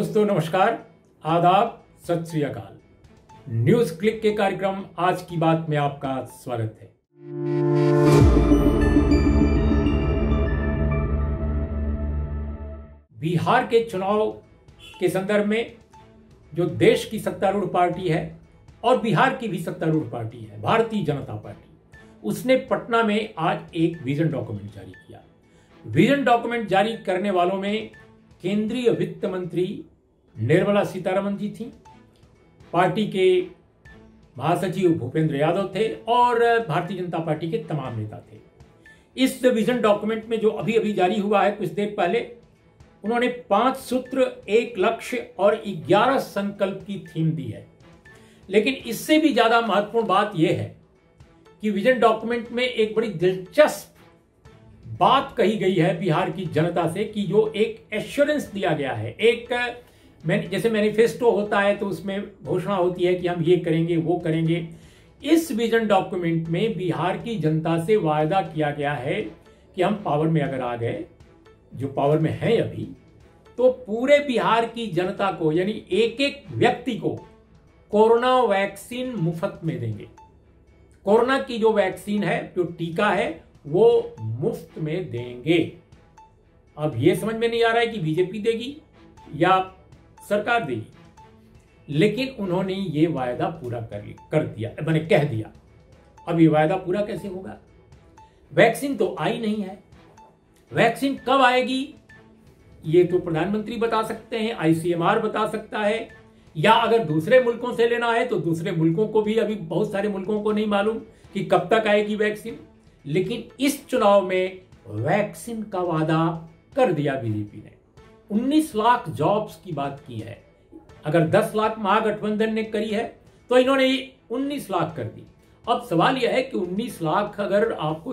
दोस्तों नमस्कार, आदाब, सत श्री अकाल। न्यूज क्लिक के कार्यक्रम आज की बात में आपका स्वागत है। बिहार के चुनाव के संदर्भ में जो देश की सत्तारूढ़ पार्टी है और बिहार की भी सत्तारूढ़ पार्टी है भारतीय जनता पार्टी, उसने पटना में आज एक विजन डॉक्यूमेंट जारी किया। विजन डॉक्यूमेंट जारी करने वालों में केंद्रीय वित्त मंत्री निर्मला सीतारमण जी थी, पार्टी के महासचिव भूपेंद्र यादव थे और भारतीय जनता पार्टी के तमाम नेता थे। इस विजन डॉक्यूमेंट में जो अभी अभी जारी हुआ है कुछ देर पहले, उन्होंने 5 सूत्र, 1 लक्ष्य और 11 संकल्प की थीम दी है। लेकिन इससे भी ज्यादा महत्वपूर्ण बात यह है कि विजन डॉक्यूमेंट में एक बड़ी दिलचस्प बात कही गई है बिहार की जनता से कि जो एक एश्योरेंस दिया गया है, एक जैसे मैनिफेस्टो होता है तो उसमें घोषणा होती है कि हम ये करेंगे वो करेंगे। इस विजन डॉक्यूमेंट में बिहार की जनता से वायदा किया गया है कि हम पावर में अगर आ गए, जो पावर में है अभी, तो पूरे बिहार की जनता को यानी एक एक व्यक्ति को कोरोना वैक्सीन मुफ्त में देंगे। कोरोना की जो वैक्सीन है, जो टीका है, वो मुफ्त में देंगे। अब यह समझ में नहीं आ रहा है कि बीजेपी देगी या सरकार देगी, लेकिन उन्होंने ये वायदा पूरा कर दिया, मैंने कह दिया। अब ये वायदा पूरा कैसे होगा? वैक्सीन तो आई नहीं है। वैक्सीन कब आएगी ये तो प्रधानमंत्री बता सकते हैं, आईसीएमआर बता सकता है, या अगर दूसरे मुल्कों से लेना है तो दूसरे मुल्कों को भी, अभी बहुत सारे मुल्कों को नहीं मालूम कि कब तक आएगी वैक्सीन। लेकिन इस चुनाव में वैक्सीन का वादा कर दिया बीजेपी ने। 19 लाख जॉब्स की बात की है। अगर 10 लाख महागठबंधन ने करी है तो इन्होंने 19 लाख कर दी। अब सवाल यह है कि 19 लाख अगर आपको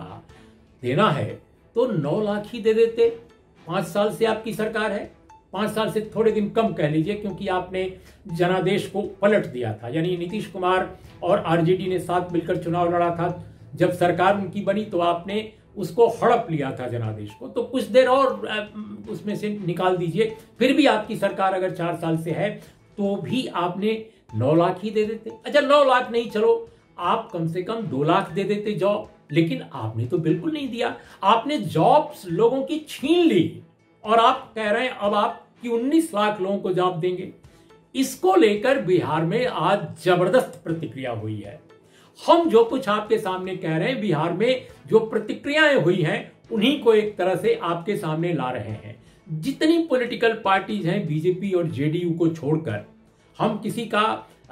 देना है तो 9 लाख ही दे देते। 5 साल से आपकी सरकार है, 5 साल से थोड़े दिन कम कह लीजिए, क्योंकि आपने जनादेश को पलट दिया था। यानी नीतीश कुमार और आरजेडी ने साथ मिलकर चुनाव लड़ा था। जब सरकार उनकी बनी तो आपने उसको हड़प लिया था जनादेश को, तो कुछ देर और उसमें से निकाल दीजिए। फिर भी आपकी सरकार अगर 4 साल से है तो भी आपने 9 लाख ही दे देते। अच्छा, 9 लाख नहीं, चलो आप कम से कम 2 लाख दे देते जॉब, लेकिन आपने तो बिल्कुल नहीं दिया। आपने जॉब्स लोगों की छीन ली और आप कह रहे हैं अब आप कि 19 लाख लोगों को जॉब देंगे। इसको लेकर बिहार में आज जबरदस्त प्रतिक्रिया हुई है। हम जो कुछ आपके सामने कह रहे हैं, बिहार में जो प्रतिक्रियाएं हुई हैं उन्हीं को एक तरह से आपके सामने ला रहे हैं। जितनी पॉलिटिकल पार्टीज हैं बीजेपी और जेडीयू को छोड़कर, हम किसी का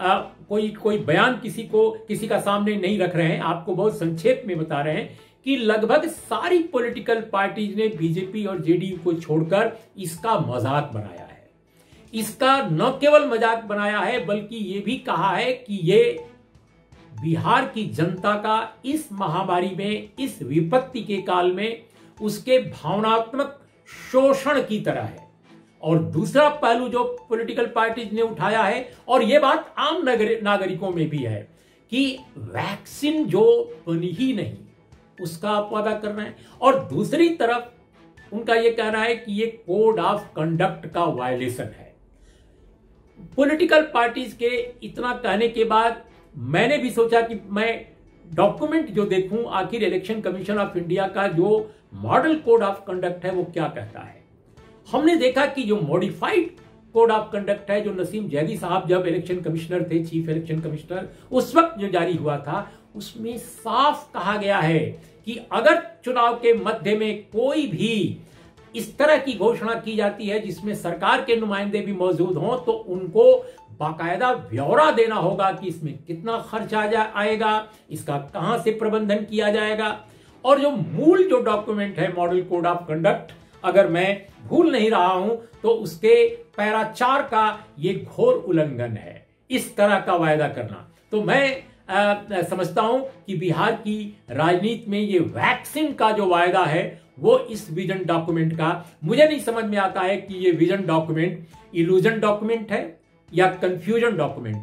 कोई बयान किसी का सामने नहीं रख रहे हैं, आपको बहुत संक्षेप में बता रहे हैं कि लगभग सारी पॉलिटिकल पार्टीज ने बीजेपी और जेडीयू को छोड़कर इसका मजाक बनाया है। इसका न केवल मजाक बनाया है बल्कि ये भी कहा है कि ये बिहार की जनता का इस महामारी में, इस विपत्ति के काल में उसके भावनात्मक शोषण की तरह है। और दूसरा पहलू जो पॉलिटिकल पार्टीज ने उठाया है, और यह बात आम नागरिकों में भी है, कि वैक्सीन जो बनी ही नहीं उसका आप वादा कर रहे हैं। और दूसरी तरफ उनका यह कहना है कि यह कोड ऑफ कंडक्ट का वायलेशन है। पॉलिटिकल पार्टीज के इतना कहने के बाद मैंने भी सोचा कि मैं डॉक्यूमेंट जो देखूं, आखिर इलेक्शन कमीशन ऑफ इंडिया का जो मॉडल कोड ऑफ कंडक्ट है वो क्या कहता है। हमने देखा कि जो मॉडिफाइड कोड ऑफ कंडक्ट है, जो नसीम जैदी साहब जब इलेक्शन कमिश्नर थे, चीफ इलेक्शन कमिश्नर, उस वक्त जो जारी हुआ था, उसमें साफ कहा गया है कि अगर चुनाव के मध्य में कोई भी इस तरह की घोषणा की जाती है जिसमें सरकार के नुमाइंदे भी मौजूद हों, तो उनको बाकायदा ब्यौरा देना होगा कि इसमें कितना खर्च आएगा, इसका कहां से प्रबंधन किया जाएगा। और जो मूल जो डॉक्यूमेंट है मॉडल कोड ऑफ कंडक्ट, अगर मैं भूल नहीं रहा हूं तो उसके पैरा 4 का ये घोर उल्लंघन है, इस तरह का वायदा करना। तो मैं समझता हूं कि बिहार की राजनीति में ये वैक्सीन का जो वायदा है वो इस विजन डॉक्यूमेंट का, मुझे नहीं समझ में आता है कि ये विजन डॉक्यूमेंट इल्यूजन डॉक्यूमेंट है या कंफ्यूजन डॉक्यूमेंट है।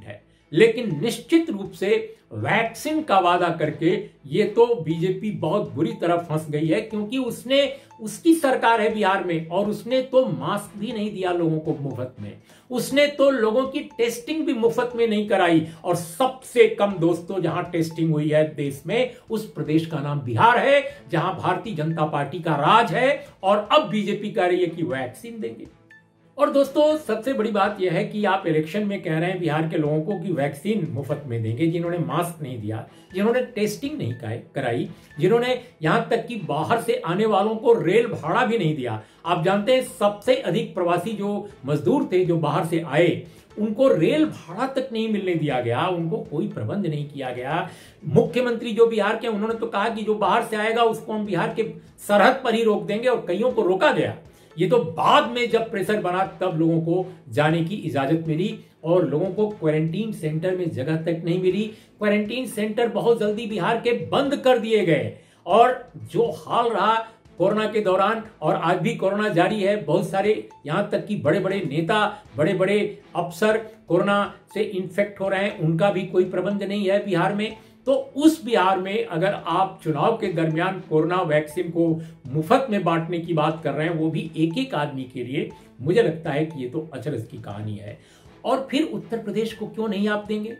लेकिन निश्चित रूप से वैक्सीन का वादा करके ये तो बीजेपी बहुत बुरी तरह फंस गई है, क्योंकि उसकी सरकार है बिहार में और उसने तो मास्क भी नहीं दिया लोगों को मुफ्त में, उसने तो लोगों की टेस्टिंग भी मुफ्त में नहीं कराई। और सबसे कम दोस्तों जहां टेस्टिंग हुई है देश में, उस प्रदेश का नाम बिहार है, जहां भारतीय जनता पार्टी का राज है। और अब बीजेपी कह रही है कि वैक्सीन देंगे। और दोस्तों सबसे बड़ी बात यह है कि आप इलेक्शन में कह रहे हैं बिहार के लोगों को कि वैक्सीन मुफ्त में देंगे, जिन्होंने मास्क नहीं दिया, जिन्होंने टेस्टिंग नहीं कराई, जिन्होंने यहां तक कि बाहर से आने वालों को रेल भाड़ा भी नहीं दिया। आप जानते हैं सबसे अधिक प्रवासी जो मजदूर थे जो बाहर से आए, उनको रेल भाड़ा तक नहीं मिलने दिया गया, उनको कोई प्रबंध नहीं किया गया। मुख्यमंत्री जो बिहार के, उन्होंने तो कहा कि जो बाहर से आएगा उसको हम बिहार के सरहद पर ही रोक देंगे, और कईयों को रोका गया। ये तो बाद में जब प्रेशर बना तब लोगों को जाने की इजाजत मिली, और लोगों को क्वारंटीन सेंटर में जगह तक नहीं मिली। क्वारंटीन सेंटर बहुत जल्दी बिहार के बंद कर दिए गए, और जो हाल रहा कोरोना के दौरान, और आज भी कोरोना जारी है, बहुत सारे यहां तक कि बड़े बड़े नेता, बड़े बड़े अफसर कोरोना से इन्फेक्ट हो रहे हैं, उनका भी कोई प्रबंध नहीं है बिहार में। तो उस बिहार में अगर आप चुनाव के दरमियान कोरोना वैक्सीन को मुफ्त में बांटने की बात कर रहे हैं, वो भी एक एक आदमी के लिए, मुझे लगता है कि ये तो अचरज की कहानी है। और फिर उत्तर प्रदेश को क्यों नहीं आप देंगे?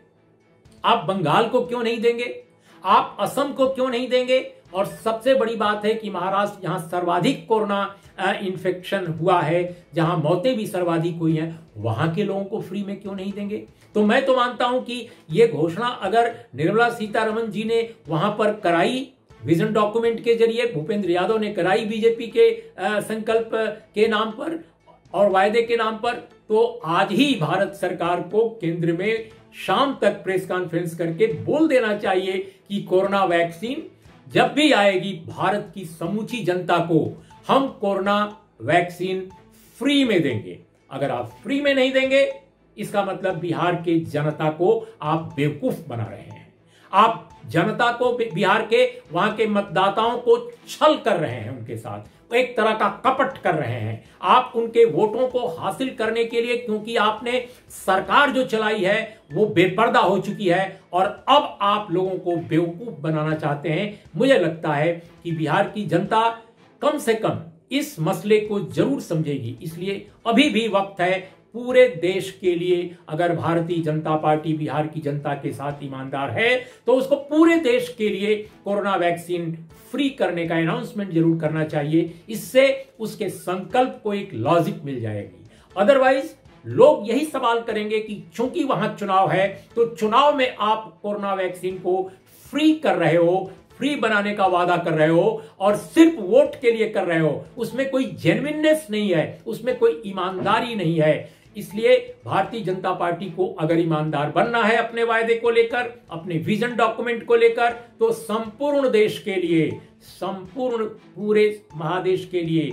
आप बंगाल को क्यों नहीं देंगे? आप असम को क्यों नहीं देंगे? और सबसे बड़ी बात है कि महाराष्ट्र, जहां सर्वाधिक कोरोना इन्फेक्शन हुआ है, जहां मौतें भी सर्वाधिक हुई हैं, वहां के लोगों को फ्री में क्यों नहीं देंगे? तो मैं तो मानता हूं कि यह घोषणा अगर निर्मला सीतारमण जी ने वहां पर कराई, विजन डॉक्यूमेंट के जरिए भूपेंद्र यादव ने कराई बीजेपी के संकल्प के नाम पर और वायदे के नाम पर, तो आज ही भारत सरकार को केंद्र में शाम तक प्रेस कॉन्फ्रेंस करके बोल देना चाहिए कि कोरोना वैक्सीन जब भी आएगी, भारत की समूची जनता को हम कोरोना वैक्सीन फ्री में देंगे। अगर आप फ्री में नहीं देंगे, इसका मतलब बिहार के जनता को आप बेवकूफ बना रहे हैं। आप जनता को, बिहार के वहां के मतदाताओं को छल कर रहे हैं, उनके साथ एक तरह का कपट कर रहे हैं। आप उनके वोटों को हासिल करने के लिए, क्योंकि आपने सरकार जो चलाई है वो बेपर्दा हो चुकी है, और अब आप लोगों को बेवकूफ बनाना चाहते हैं। मुझे लगता है कि बिहार की जनता कम से कम इस मसले को जरूर समझेगी। इसलिए अभी भी वक्त है पूरे देश के लिए, अगर भारतीय जनता पार्टी बिहार की जनता के साथ ईमानदार है, तो उसको पूरे देश के लिए कोरोना वैक्सीन फ्री करने का अनाउंसमेंट जरूर करना चाहिए। इससे उसके संकल्प को एक लॉजिक मिल जाएगी। अदरवाइज लोग यही सवाल करेंगे कि चूंकि वहां चुनाव है, तो चुनाव में आप कोरोना वैक्सीन को फ्री कर रहे हो, फ्री बनाने का वादा कर रहे हो, और सिर्फ वोट के लिए कर रहे हो। उसमें कोई जेन्युइननेस नहीं है, उसमें कोई ईमानदारी नहीं है। इसलिए भारतीय जनता पार्टी को अगर ईमानदार बनना है अपने वायदे को लेकर, अपने विजन डॉक्यूमेंट को लेकर, तो संपूर्ण देश के लिए, संपूर्ण पूरे महादेश के लिए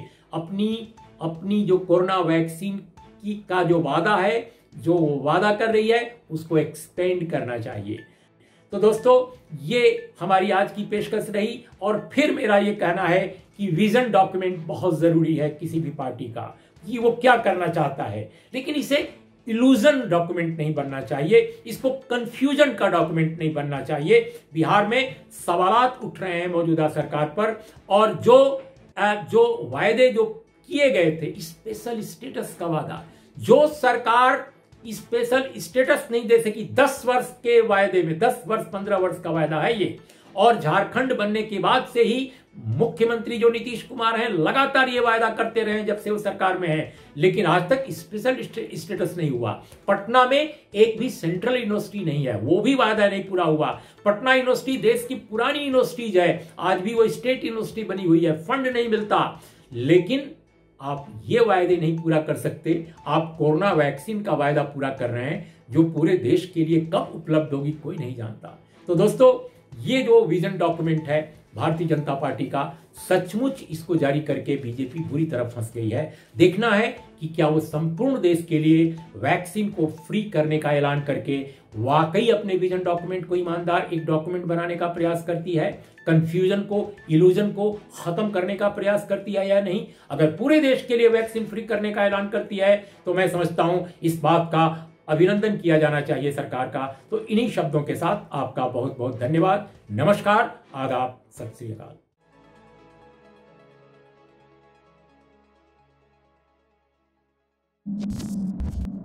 अपनी जो कोरोना वैक्सीन का जो वादा है, जो वादा कर रही है, उसको एक्सपेंड करना चाहिए। तो दोस्तों, ये हमारी आज की पेशकश रही। और फिर मेरा ये कहना है कि विजन डॉक्यूमेंट बहुत जरूरी है किसी भी पार्टी का, कि वो क्या करना चाहता है, लेकिन इसे इल्यूजन डॉक्यूमेंट नहीं बनना चाहिए, इसको कंफ्यूजन का डॉक्यूमेंट नहीं बनना चाहिए। बिहार में सवालात उठ रहे हैं मौजूदा सरकार पर, और जो वायदे जो किए गए थे, स्पेशल स्टेटस का वादा, जो सरकार स्पेशल स्टेटस नहीं दे सकी 10 वर्ष के वायदे में, 10 वर्ष 15 वर्ष का वायदा है ये। और झारखंड बनने के बाद से ही मुख्यमंत्री जो नीतीश कुमार हैं लगातार ये वायदा करते रहे जब से वो सरकार में है, लेकिन आज तक स्पेशल स्टेटस नहीं हुआ। पटना में एक भी सेंट्रल यूनिवर्सिटी नहीं है, वो भी वायदा नहीं पूरा हुआ। पटना यूनिवर्सिटी देश की पुरानी यूनिवर्सिटीज है, आज भी वो स्टेट यूनिवर्सिटी बनी हुई है, फंड नहीं मिलता। लेकिन आप ये वायदे नहीं पूरा कर सकते। आप कोरोना वैक्सीन का वायदा पूरा कर रहे हैं, जो पूरे देश के लिए कब उपलब्ध होगी कोई नहीं जानता। तो दोस्तों, ये जो विजन डॉक्यूमेंट है भारतीय जनता पार्टी का, सचमुच इसको जारी करके बीजेपी बुरी तरह फंस गई है। देखना है कि क्या वो संपूर्ण देश के लिए वैक्सीन को फ्री करने का ऐलान करके वाकई अपने विजन डॉक्यूमेंट को ईमानदार एक डॉक्यूमेंट बनाने का प्रयास करती है, कंफ्यूजन को, इल्यूजन को खत्म करने का प्रयास करती है या नहीं। अगर पूरे देश के लिए वैक्सीन फ्री करने का ऐलान करती है, तो मैं समझता हूं इस बात का अभिनंदन किया जाना चाहिए सरकार का। तो इन्हीं शब्दों के साथ आपका बहुत बहुत धन्यवाद। नमस्कार, आदाब, सत श्री अकाल।